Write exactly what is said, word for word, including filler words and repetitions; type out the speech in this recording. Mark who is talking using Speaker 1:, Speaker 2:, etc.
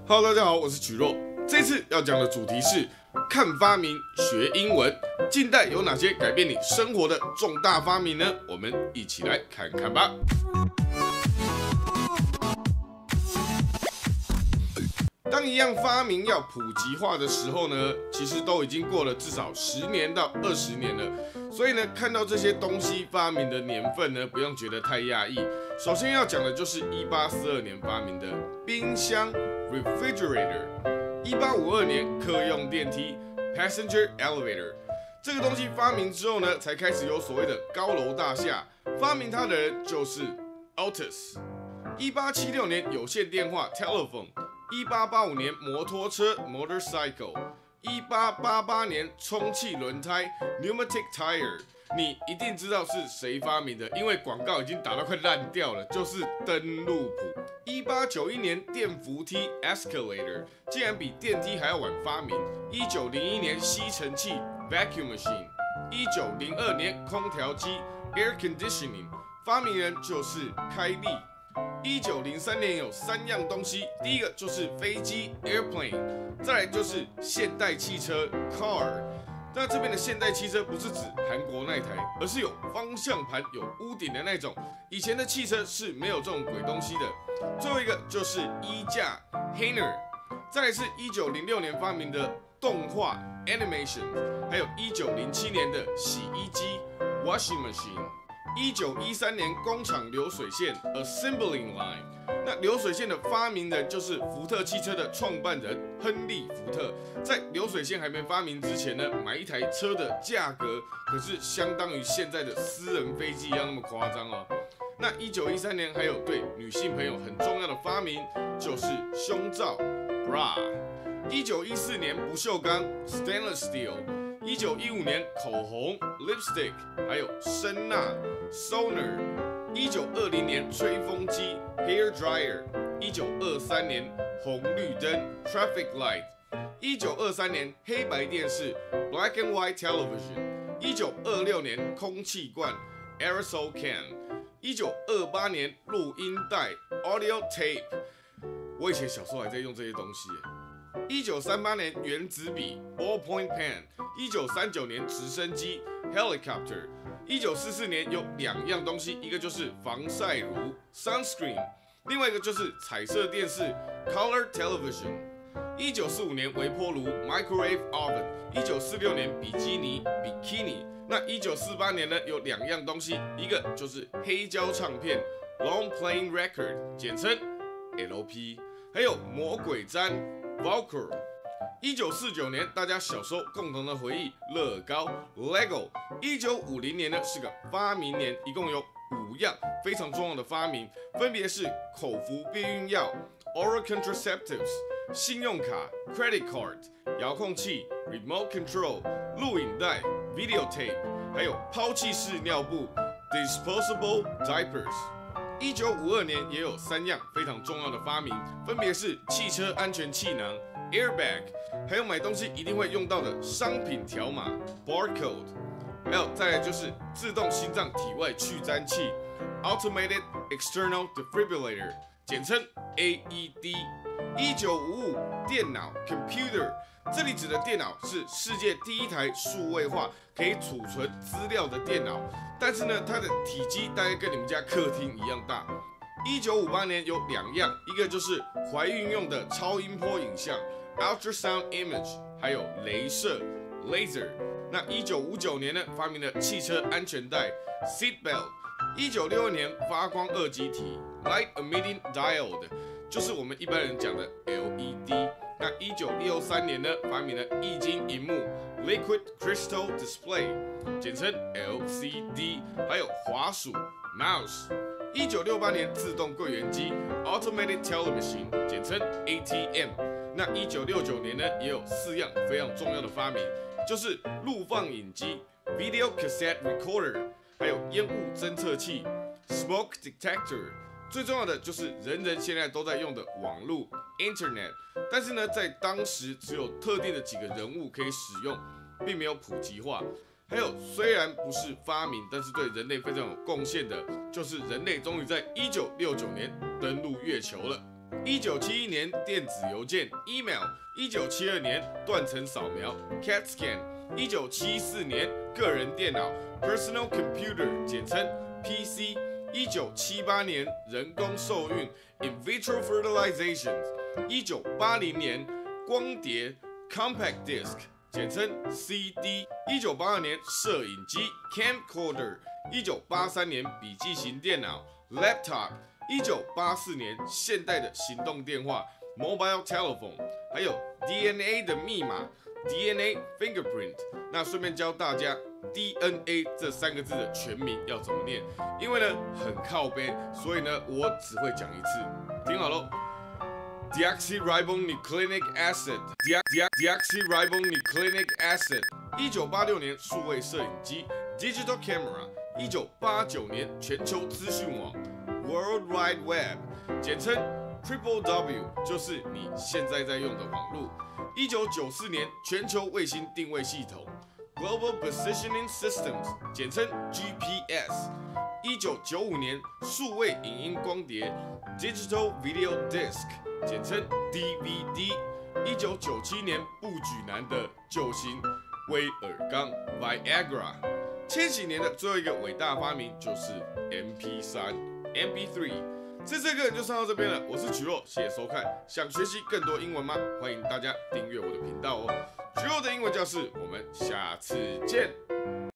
Speaker 1: Hello， 大家好，我是曲若。这次要讲的主题是看发明学英文。近代有哪些改变你生活的重大发明呢？我们一起来看看吧。当一样发明要普及化的时候呢，其实都已经过了至少十年到二十年了。所以呢，看到这些东西发明的年份呢，不用觉得太讶异。首先要讲的就是一八四二年发明的冰箱 （refrigerator）， 一八五二年客用电梯 （passenger elevator）。这个东西发明之后呢，才开始有所谓的高楼大厦。发明它的人就是 Otis。一八七六年有线电话 （telephone）。一八八五年摩托车 motorcycle， 一八八八年充气轮胎 pneumatic tire， 你一定知道是谁发明的，因为广告已经打到快烂掉了，就是登录谱。一八九一年电扶梯 escalator， 竟然比电梯还要晚发明。一九零一年吸尘器 vacuum machine， 一九零二年空调机 air conditioning， 发明人就是开利。一九零三年有三样东西，第一个就是飞机 airplane， 再来就是现代汽车 car。那这边的现代汽车不是指韩国那台，而是有方向盘、有屋顶的那种。以前的汽车是没有这种鬼东西的。最后一个就是衣架 hanger， 再来是一九零六年发明的动画 animation， 还有一九零七年的洗衣机 washing machine。一九一三年工厂流水线 assembling line， 那流水线的发明人就是福特汽车的创办人亨利·福特。在流水线还没发明之前呢，买一台车的价格可是相当于现在的私人飞机一样那么夸张哦。那一九一三年还有对女性朋友很重要的发明就是胸罩 bra。一九一四年不锈钢 stainless steel。一九一五年口红 lipstick， 还有声呐 sonar。一九二零年吹风机 hair dryer。一九二三年红绿灯 traffic light。一九二三年黑白电视 black and white television。一九二六年空气罐 aerosol can。一九二八年录音带 audio tape。我以前小时候还在用这些东西耶。一九三八年原子笔 ballpoint pen。一九三九年直升机 helicopter。一九四四年有两样东西，一个就是防晒乳 sunscreen， 另外一个就是彩色电视 color television。一九四五年微波炉 microwave oven。一九四六年比基尼 bikini。那一九四八年呢有两样东西，一个就是黑胶唱片 long playing record， 简称 L P， 还有魔鬼毡 Velcro。一九四九年，大家小时候共同的回忆，乐高 Lego。一九五零年呢是个发明年，一共有五样非常重要的发明，分别是口服避孕药 oral contraceptives， 信用卡 credit card， 遥控器 remote control， 录影带 videotape， 还有抛弃式尿布 disposable diapers。一九五二年也有三样非常重要的发明，分别是汽车安全气囊 airbag， 还有买东西一定会用到的商品条码 barcode， 还有再来就是自动心脏体外去粘器 automated external defibrillator， 简称 A E D。一九五五电脑 computer， 这里指的电脑是世界第一台数位化可以储存资料的电脑，但是呢，它的体积大概跟你们家客厅一样大。一九五八年有两样，一个就是怀孕用的超音波影像 ultrasound image， 还有雷射 laser。那一九五九年呢，发明了汽车安全带 seat belt。一九六二年发光二极体 light emitting diode， 就是我们一般人讲的 L E D。那一九六三年呢，发明了液晶萤幕 liquid crystal display， 简称 L C D， 还有滑鼠 mouse。一九六八年自动柜员机 automated teller machine， 简称 A T M。那一九六九年呢，也有四样非常重要的发明，就是录放影机 video cassette recorder， 还有烟雾侦测器 smoke detector。最重要的就是人人现在都在用的网络 Internet， 但是呢，在当时只有特定的几个人物可以使用，并没有普及化。还有，虽然不是发明，但是对人类非常有贡献的，就是人类终于在一九六九年登陆月球了。 一九七一年电子邮件 email， 一九七二年断层扫描 C A T scan， 一九七四年个人电脑 personal computer 简称 P C， 一九七八年人工受孕 in vitro fertilization， 一九八零年光碟 compact disc 简称 C D， 一九八二年摄影机 camcorder， 一九八三年笔记型电脑 laptop， 一九八四年现代的行动电话 mobile telephone， 还有 D N A 的密码 D N A fingerprint。那顺便教大家 D N A 这三个字的全名要怎么念，因为呢很靠背，所以呢我只会讲一次，听好喽。Deoxyribonucleic acid Deoxyribonucleic acid。一九八六年数位摄影机 digital camera。一九八九年全球资讯网 World Wide Web， 简称 Triple W， 就是你现在在用的网路。一九九四年全球卫星定位系统 Global Positioning Systems， 简称 G P S。一九九五年数位影音光碟 Digital Video Disc， 简称 D V D。一九九七年布局男的救星威尔刚 Viagra。千禧年的最后一个伟大发明就是 M P 三 M P 三。这次个人就上到这边了，我是曲若，谢谢收看。想学习更多英文吗？欢迎大家订阅我的频道哦。曲若的英文教室，我们下次见。